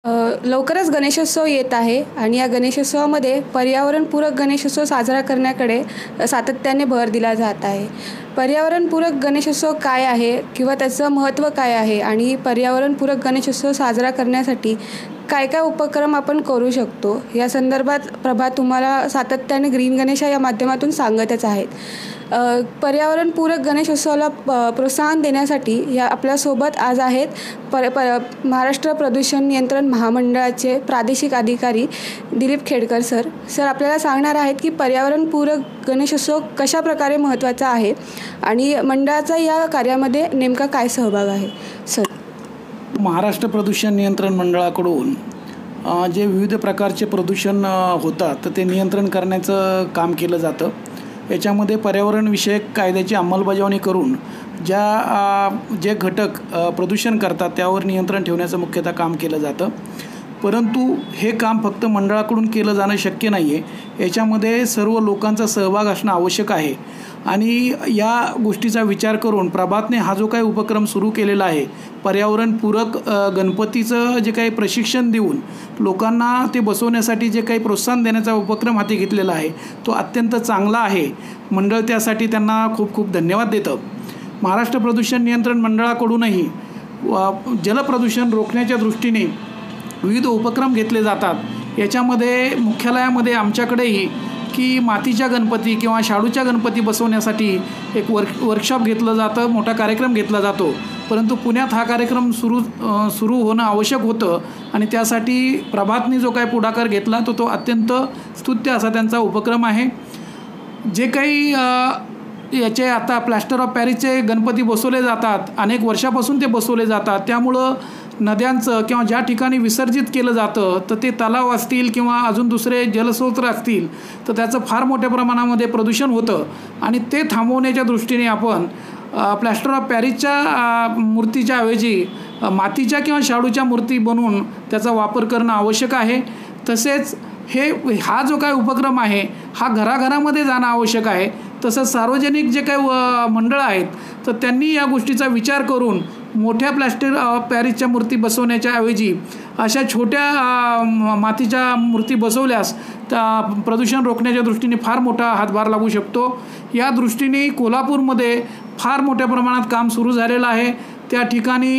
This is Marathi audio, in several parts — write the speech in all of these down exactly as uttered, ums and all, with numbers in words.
अ, लवकरच गणेशोत्सव येत आहे आणि या गणेशोत्सवामध्ये पर्यावरणपूरक गणेशोत्सव साजरा करण्याकडे सातत्याने भर दिला जात आहे. पर्यावरणपूरक गणेशोत्सव काय आहे किंवा त्याचं महत्त्व काय आहे आणि पर्यावरणपूरक गणेशोत्सव साजरा करण्यासाठी काय काय उपक्रम आपण करू शकतो या संदर्भात प्रभा तुम्हाला सातत्याने ग्रीन गणेशा या माध्यमातून सांगतच आहेत. अ, पर्यावरणपूरक गणेशोत्सवाला प प्रोत्साहन देण्यासाठी या आपल्यासोबत आज आहेत पर पर महाराष्ट्र प्रदूषण नियंत्रण महामंडळाचे प्रादेशिक अधिकारी दिलीप खेडकर सर. सर आपल्याला सांगणार आहेत की पर्यावरणपूरक गणेशोत्सव कशा प्रकारे महत्त्वाचा आहे आणि मंडळाचा या कार्यामध्ये नेमका काय सहभाग आहे. सर, महाराष्ट्र प्रदूषण नियंत्रण मंडळाकडून जे विविध प्रकारचे प्रदूषण होतात तर ते नियंत्रण करण्याचं काम केलं जातं. याच्यामध्ये पर्यावरणविषयक कायद्याची अंमलबजावणी करून ज्या जे घटक प्रदूषण करतात त्यावर नियंत्रण ठेवण्याचं मुख्यतः काम केलं जातं. परंतु हे काम फक्त मंडळाकडून केलं जाणं शक्य नाही आहे. याच्यामध्ये सर्व लोकांचा सहभाग असणं आवश्यक आहे आणि या गोष्टीचा विचार करून प्रभातने हा जो काही उपक्रम सुरू केलेला आहे पर्यावरणपूरक गणपतीचं जे काही प्रशिक्षण देऊन लोकांना ते बसवण्यासाठी जे काही प्रोत्साहन देण्याचा उपक्रम हाती घेतलेला आहे तो अत्यंत चांगला आहे. मंडळ त्यासाठी त्यांना खूप खूप धन्यवाद देतं. महाराष्ट्र प्रदूषण नियंत्रण मंडळाकडूनही जलप्रदूषण रोखण्याच्या दृष्टीने विविध उपक्रम घेतले जातात. याच्यामध्ये मुख्यालयामध्ये आमच्याकडेही की मातीच्या गणपती किंवा शाडूच्या गणपती बसवण्यासाठी एक वर्क वर्कशॉप घेतलं जातं, मोठा कार्यक्रम घेतला जातो. परंतु पुण्यात हा कार्यक्रम सुरू सुरू होणं आवश्यक होतं आणि त्यासाठी प्रभातने जो काही पुढाकार घेतला तो तो अत्यंत स्तुत्य असा त्यांचा उपक्रम आहे. जे काही याचे आता प्लॅस्टर ऑफ पॅरिसचे गणपती बसवले जातात, अनेक वर्षापासून ते बसवले जातात. त्यामुळं नद्यांचं किंवा ज्या ठिकाणी विसर्जित केलं जातं तर ते तलाव असतील किंवा अजून दुसरे जलस्रोत असतील तर त्याचं फार मोठ्या प्रमाणामध्ये प्रदूषण होतं आणि ते थांबवण्याच्या दृष्टीने आपण प्लॅस्टर ऑफ पॅरिसच्या मूर्तीच्या ऐवजी मातीच्या किंवा शाडूच्या मूर्ती बनवून त्याचा वापर करणं आवश्यक आहे. तसेच हे हा जो काही उपक्रम आहे हा घराघरामध्ये जाणं आवश्यक आहे. तसंच सार्वजनिक जे काही मंडळं आहेत तर त्यांनी या गोष्टीचा विचार करून मोठ्या प्लॅस्टर ऑफ पॅरिसच्या मूर्ती बसवण्याच्या ऐवजी अशा छोट्या मातीच्या मूर्ती बसवल्यास त्या प्रदूषण रोखण्याच्या दृष्टीने फार मोठा हातभार लागू शकतो. या दृष्टीने कोल्हापूरमध्ये फार मोठ्या प्रमाणात काम सुरू झालेलं आहे. त्या ठिकाणी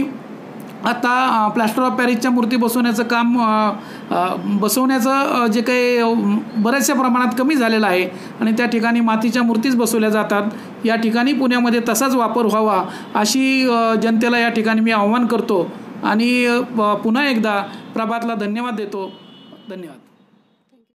आता प्लॅस्टर ऑफ पॅरिसच्या मूर्ती बसवण्याचं काम बसवण्याचं जे काही बऱ्याचशा प्रमाणात कमी झालेलं आहे आणि त्या ठिकाणी मातीच्या मूर्तीच बसवल्या जातात. या ठिकाणी पुण्यामध्ये तसाच वापर व्हावा अशी जनतेला या ठिकाणी मी आवाहन करतो आणि पुन्हा एकदा प्रभातला धन्यवाद देतो. धन्यवाद.